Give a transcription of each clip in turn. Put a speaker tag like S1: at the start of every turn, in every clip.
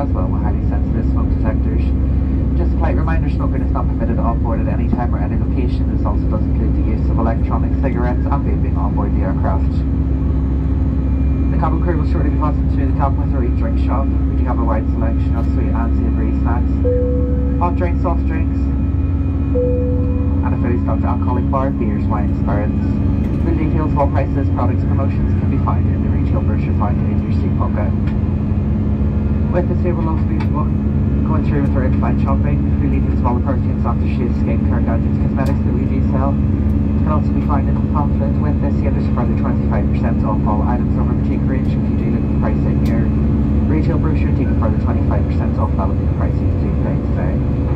S1: as well with highly sensitive smoke detectors. Just a polite reminder, smoking is not permitted on board at any time or any location. This also does include the use of electronic cigarettes and vaping on board the aircraft. The cabin crew will shortly be passing through the cabin with our drink shop. We do have a wide selection of sweet and savoury snacks, hot drinks, soft drinks, and a fully stocked alcoholic bar, beers, wines, spirits. Full details of all prices, products, promotions can be found in the retail brochure found in your seat pocket. With this, we will also be going through with our in-flight shopping. Free details of all the perfumes, aftershaves, skincare, gadgets, cosmetics that we do sell can also be found in the pamphlet. With this, you there's a further 25% off all items over the boutique range. If you do look at the price in your retail brochure, take a further 25% off. That will be the price you do pay today.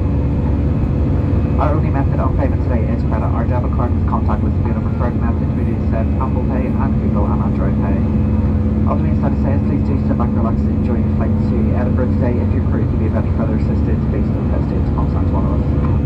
S1: Our only method of payment today is credit or debit card with contactless being a preferred method. We do accept Apple Pay and Google and Android Pay. All the means that it says, please do sit back, relax and enjoy your flight to Edinburgh today. If your crew can be of any further assistance, please don't hesitate to contact one of us.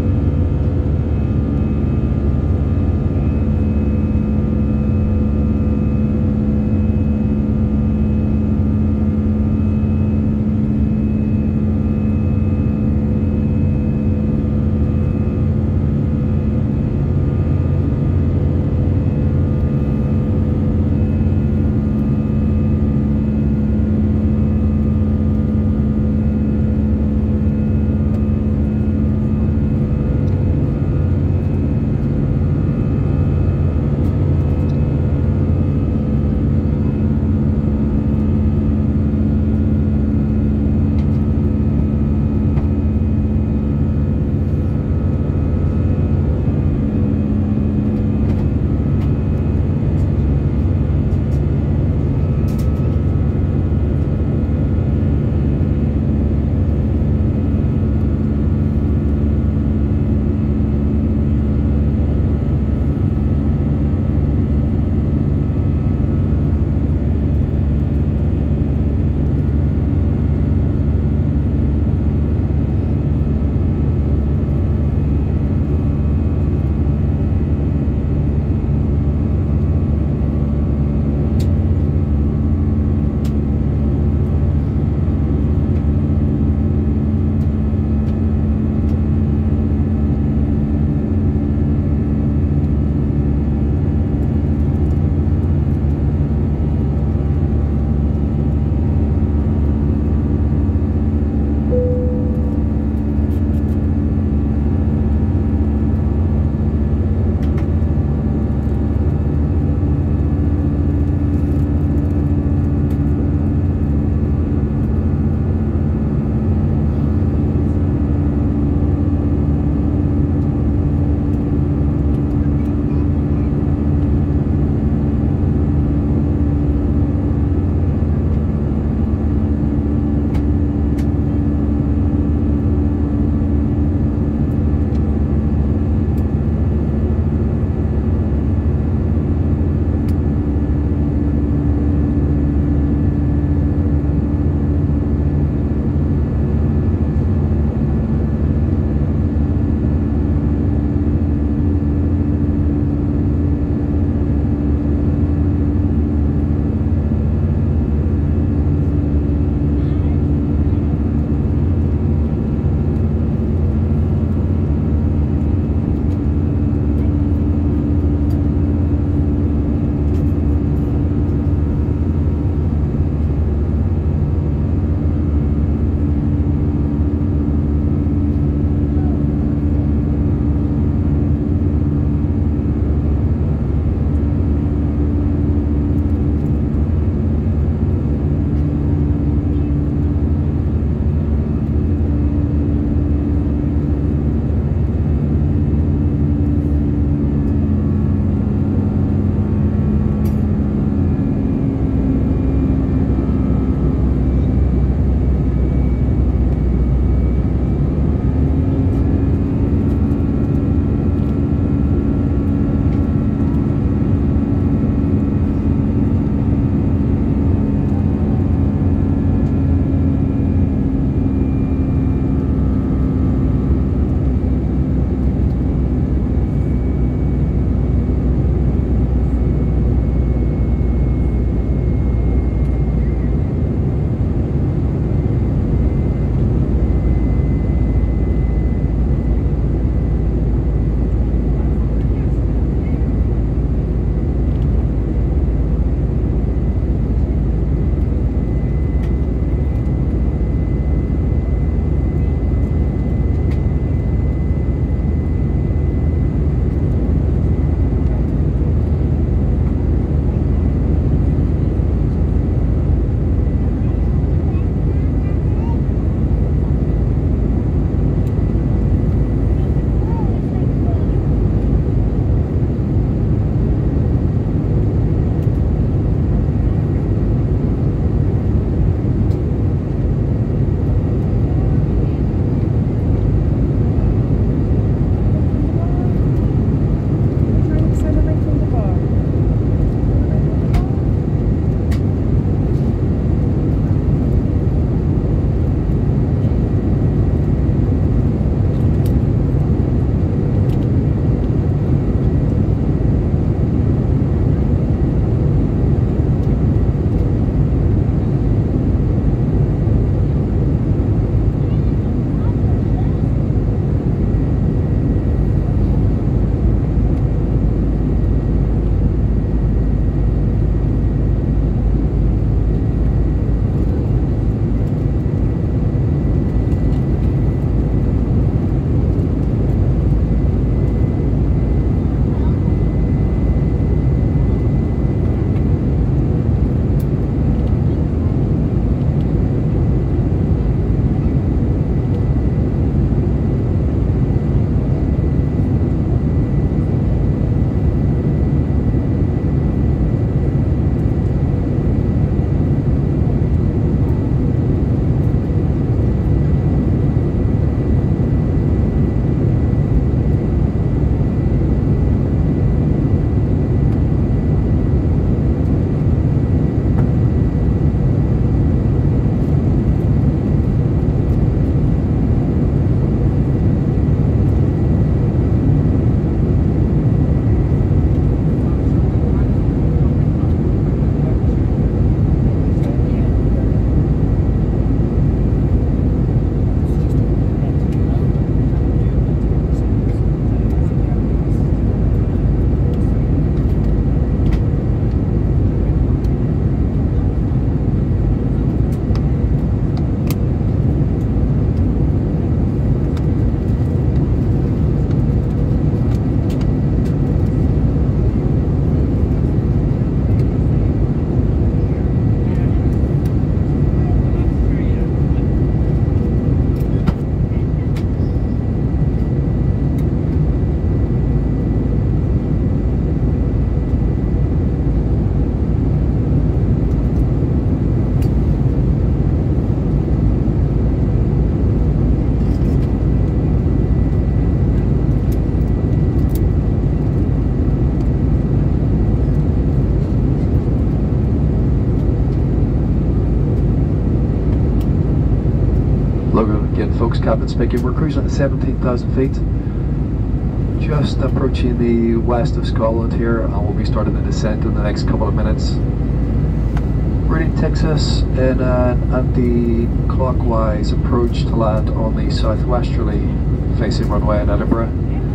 S2: Again folks, Captain speaking, we're cruising at 17,000 feet. Just approaching the west of Scotland here, and we'll be starting the descent in the next couple of minutes. Routing takes us in an anti-clockwise approach to land on the southwesterly facing runway in Edinburgh.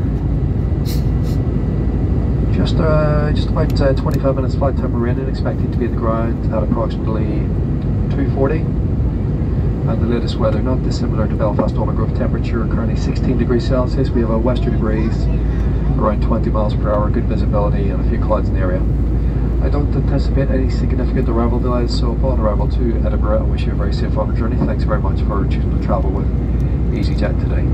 S2: Just about 25 minutes flight time remaining, expected to be at the ground at approximately 2:40. And the latest weather, not dissimilar to Belfast Aldergrove, temperature currently 16 degrees Celsius. We have a westerly breeze, around 20 miles per hour, good visibility and a few clouds in the area. I don't anticipate any significant arrival delays, so upon arrival to Edinburgh, I wish you a very safe on the journey. Thanks very much for choosing to travel with easyJet today.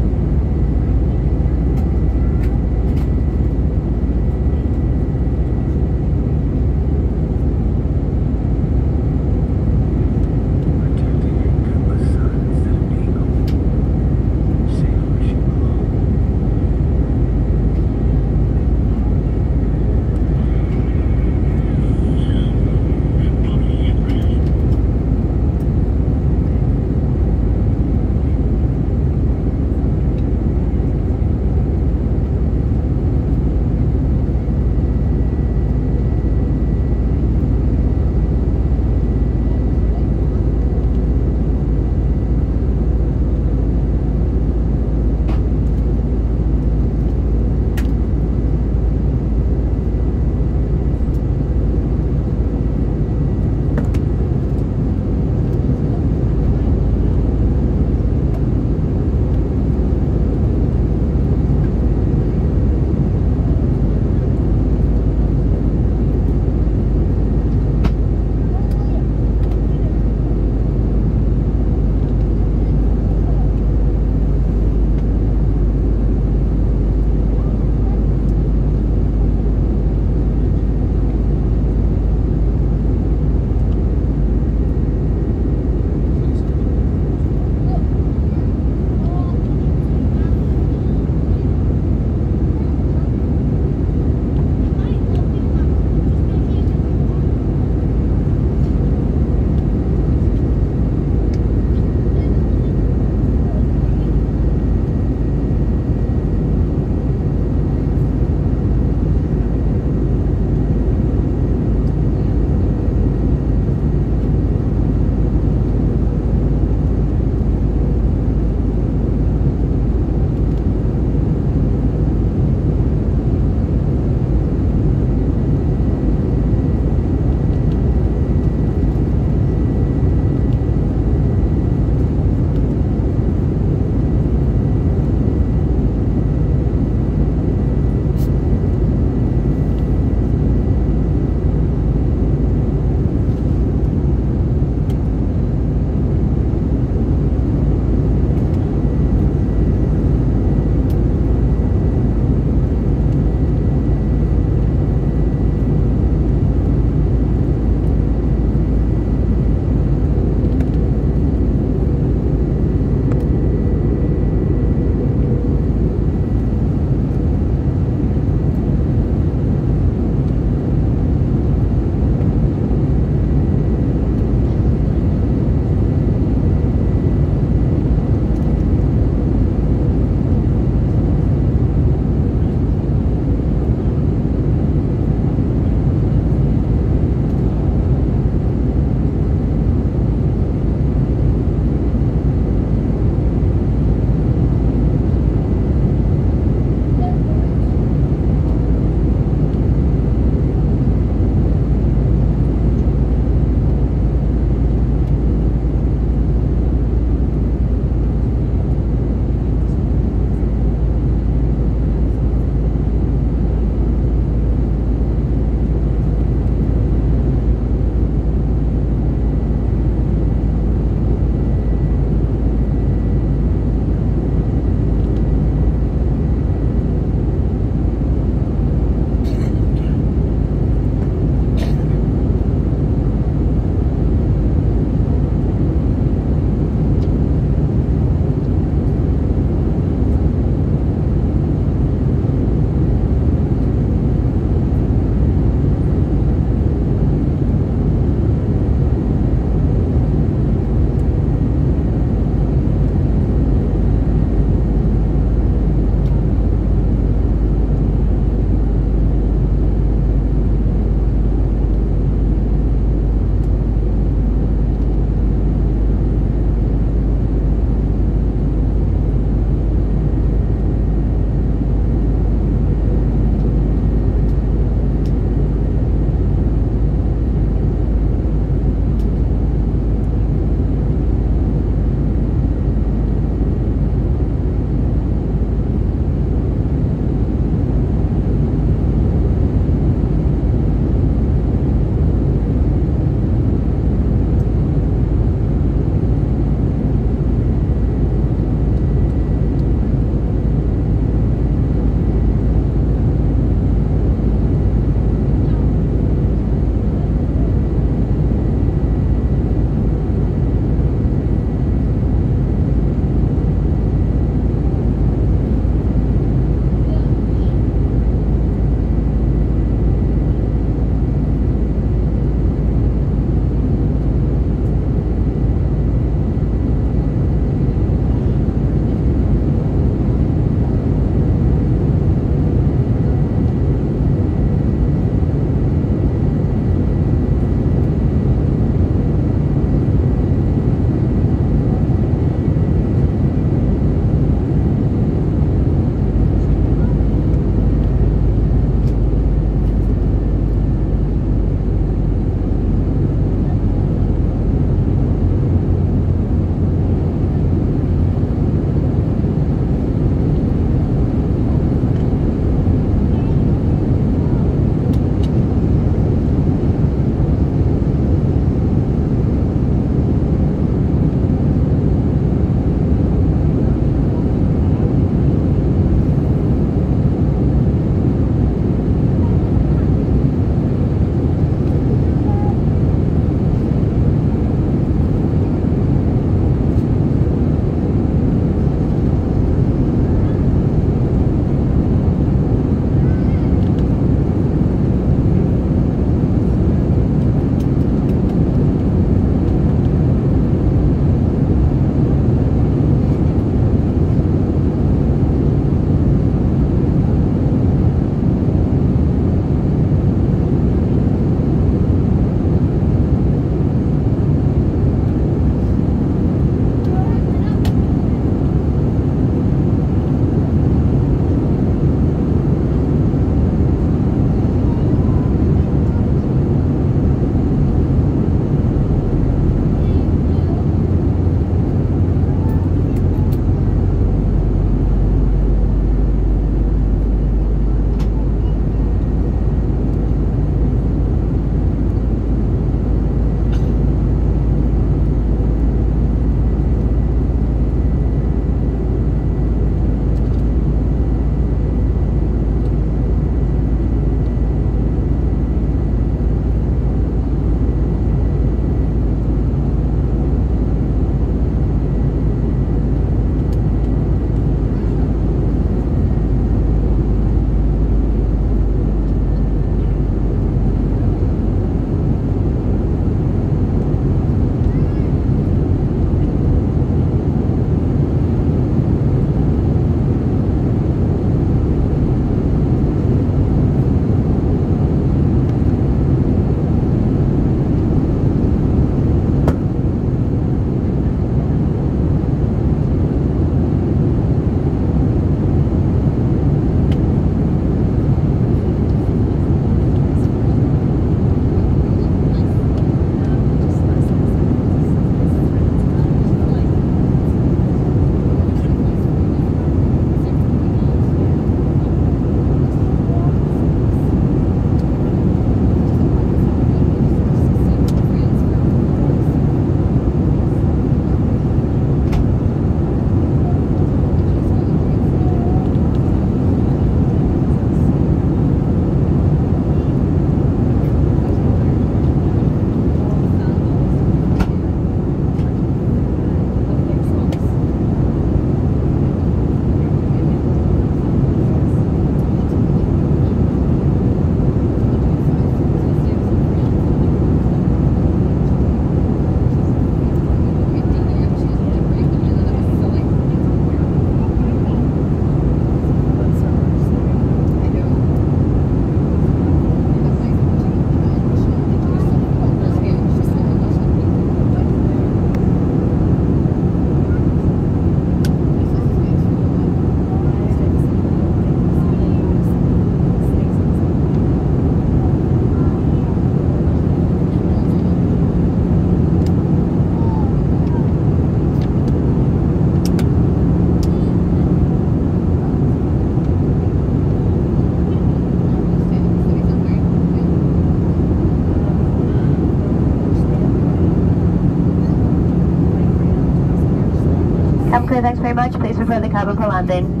S3: clear, thanks very much. Please prepare the cabin for landing.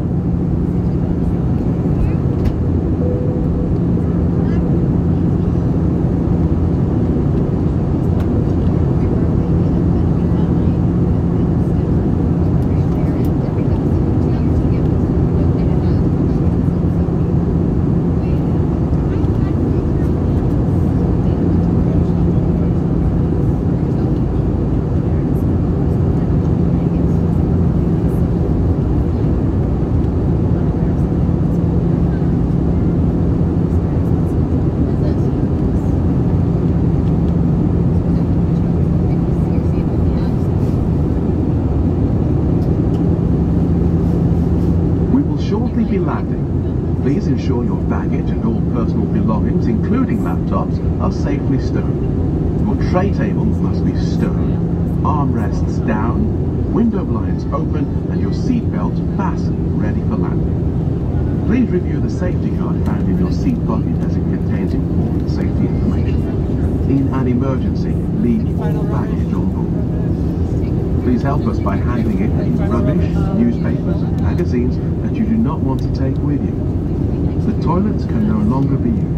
S4: Be landing. Please ensure your baggage and all personal belongings, including laptops, are safely stowed. Your tray table must be stowed, armrests down, window blinds open, and your seatbelt fastened, ready for landing. Please review the safety card found in your seat pocket as it contains important safety information. In an emergency, leave all baggage on board. Please help us by handing it any rubbish, newspapers and magazines that you do not want to take with you. The toilets can no longer be used.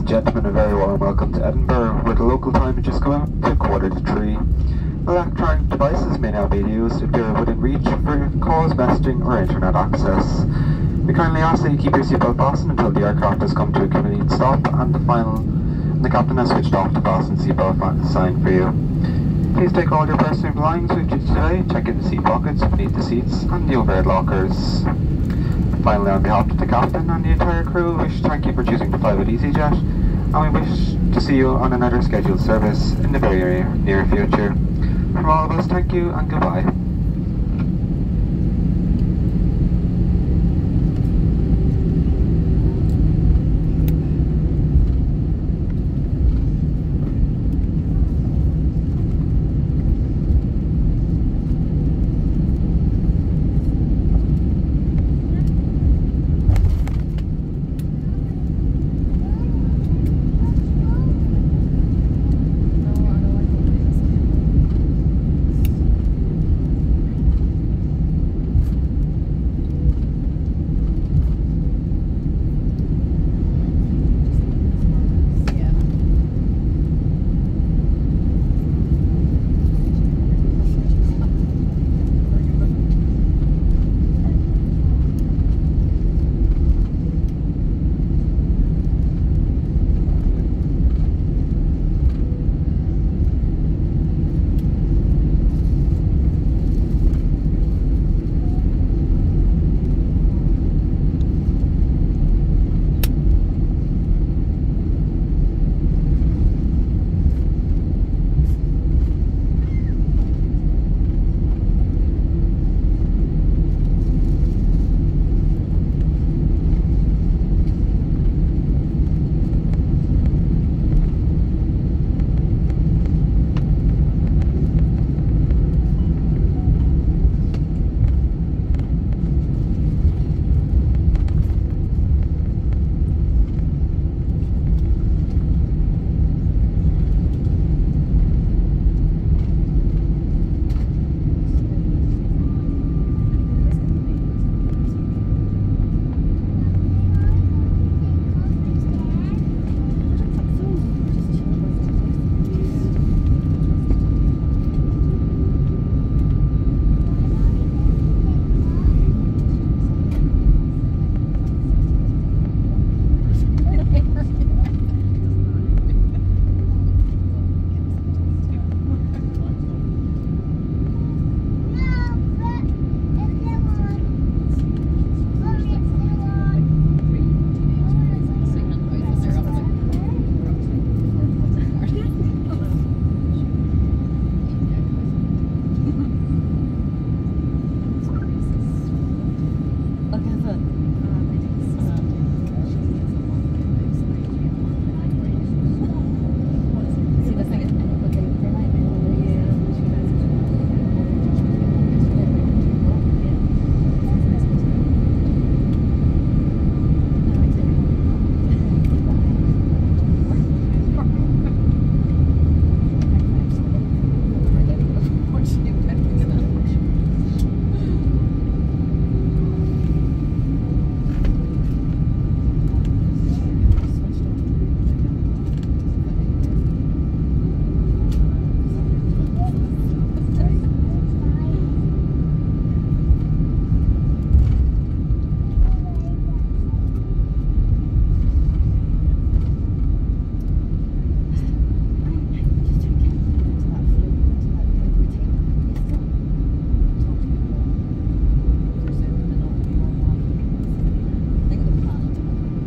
S5: gentlemen, a very warm welcome to Edinburgh, where the local time has just come out to 2:45. Electronic devices may now be used if they are within reach for calls, messaging or internet access. We kindly ask that you keep your seatbelt fastened until the aircraft has come to a convenient stop and the captain has switched off the fasten seatbelt sign for you. Please take all your personal belongings with you today, check in the seat pockets beneath the seats and the overhead lockers. Finally, on behalf of the captain and the entire crew, we wish to thank you for choosing to fly with easyJet, and we wish to see you on another scheduled service in the very near future. From all of us, thank you and goodbye.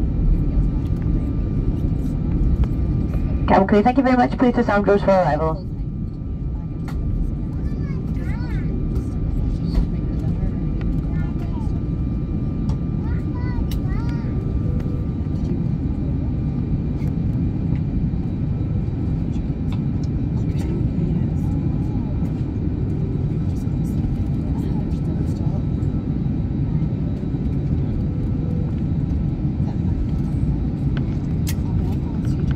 S3: Cabin crew, thank you very much. Please to sound close for arrival.